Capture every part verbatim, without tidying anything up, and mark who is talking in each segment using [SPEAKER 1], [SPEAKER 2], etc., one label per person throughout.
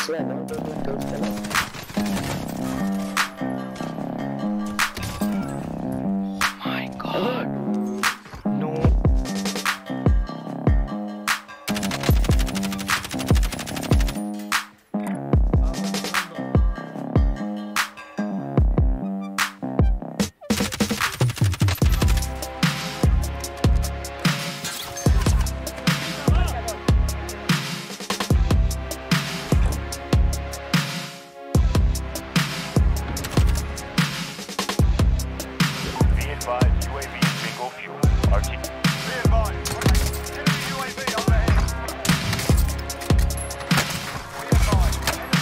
[SPEAKER 1] Yeah, no, don't do toast salad.
[SPEAKER 2] Oh my god. No.
[SPEAKER 3] U A V is bingo fuel. R T. Be advised. Enemy U A V overhead. Be advised.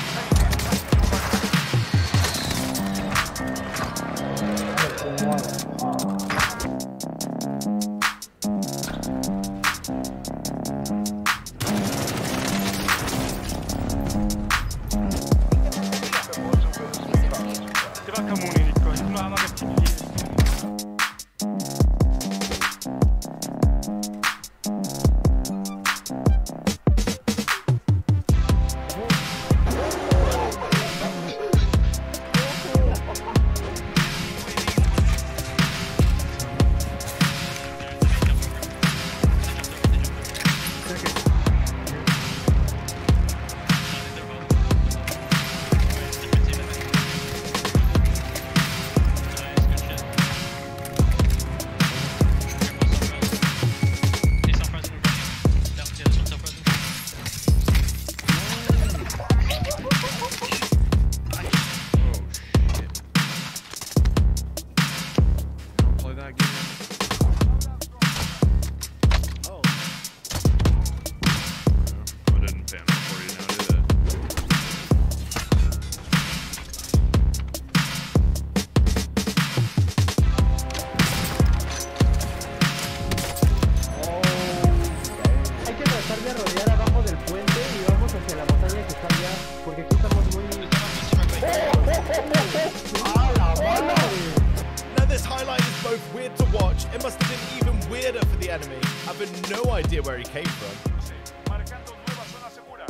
[SPEAKER 2] Teraka muna Nico, hindi mo magat-tigil.
[SPEAKER 4] De rodear abajo del puente y vamos hacia la montaña que está allá, porque aquí estamos muy...
[SPEAKER 5] Now this highlight is both weird to watch, it must have been even weirder for the enemy. I've got no idea where he came from.
[SPEAKER 3] Marcando nueva zona segura.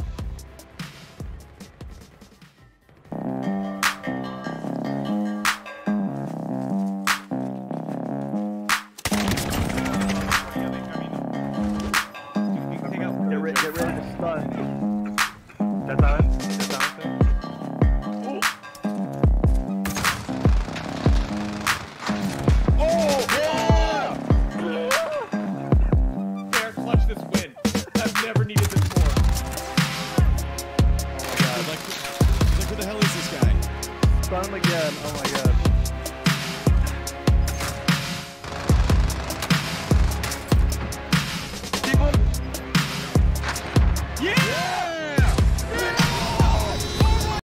[SPEAKER 1] Get ready, get ready to start.
[SPEAKER 2] Ya saben, ya saben.
[SPEAKER 5] Oh, yeah! Fair clutch this win. I've never needed this more. Oh my god. Like, like who the hell is this guy?
[SPEAKER 1] Start him again. Oh my god.